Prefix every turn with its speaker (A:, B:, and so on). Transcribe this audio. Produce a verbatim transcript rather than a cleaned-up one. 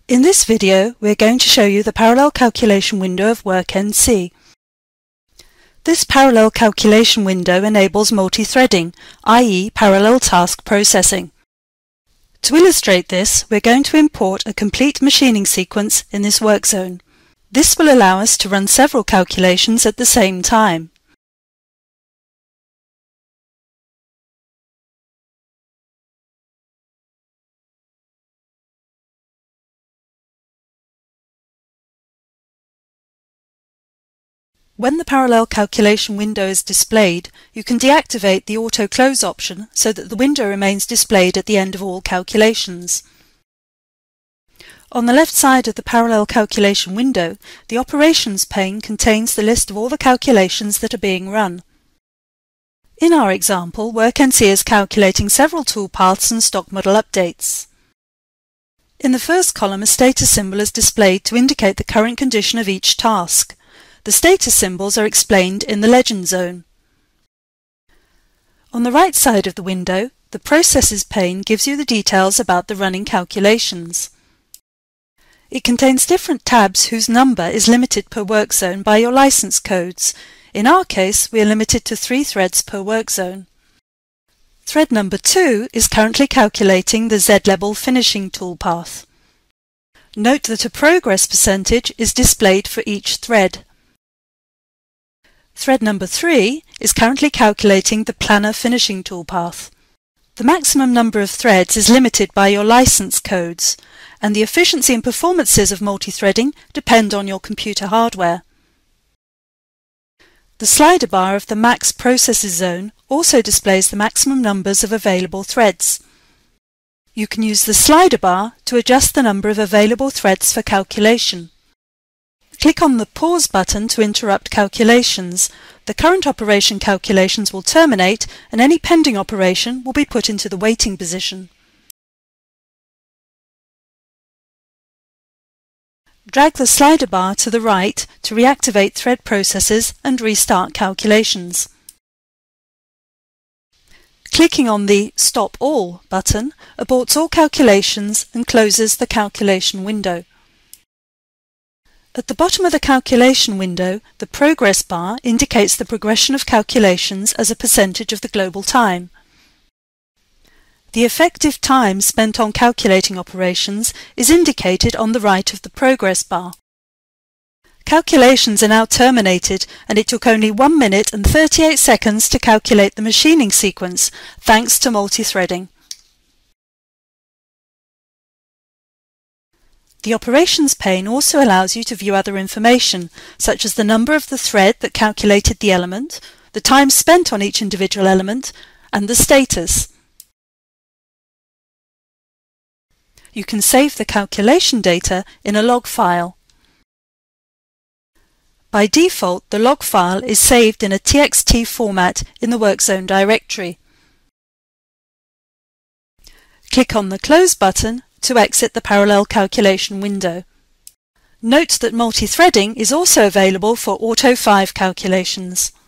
A: In this video, we're going to show you the parallel calculation window of WorkNC. This parallel calculation window enables multi-threading, that is parallel task processing. To illustrate this, we're going to import a complete machining sequence in this work zone. This will allow us to run several calculations at the same time. When the parallel calculation window is displayed, you can deactivate the Auto Close option so that the window remains displayed at the end of all calculations. On the left side of the parallel calculation window, the Operations pane contains the list of all the calculations that are being run. In our example, WorkNC is calculating several toolpaths and stock model updates. In the first column, a status symbol is displayed to indicate the current condition of each task. The status symbols are explained in the Legend zone. On the right side of the window, the Processes pane gives you the details about the running calculations. It contains different tabs whose number is limited per work zone by your license codes. In our case, we are limited to three threads per work zone. Thread number two is currently calculating the Z-level finishing toolpath. Note that a progress percentage is displayed for each thread. Thread number three is currently calculating the planner finishing toolpath. The maximum number of threads is limited by your license codes, and the efficiency and performances of multi-threading depend on your computer hardware. The slider bar of the Max Processes zone also displays the maximum numbers of available threads. You can use the slider bar to adjust the number of available threads for calculation. Click on the Pause button to interrupt calculations. The current operation calculations will terminate and any pending operation will be put into the waiting position. Drag the slider bar to the right to reactivate thread processes and restart calculations. Clicking on the Stop All button aborts all calculations and closes the calculation window. At the bottom of the calculation window, the progress bar indicates the progression of calculations as a percentage of the global time. The effective time spent on calculating operations is indicated on the right of the progress bar. Calculations are now terminated, and it took only one minute and thirty-eight seconds to calculate the machining sequence, thanks to multi-threading. The Operations pane also allows you to view other information, such as the number of the thread that calculated the element, the time spent on each individual element, and the status. You can save the calculation data in a log file. By default, the log file is saved in a T X T format in the WorkZone directory. Click on the Close button to exit the parallel calculation window. Note that multi-threading is also available for Auto five calculations.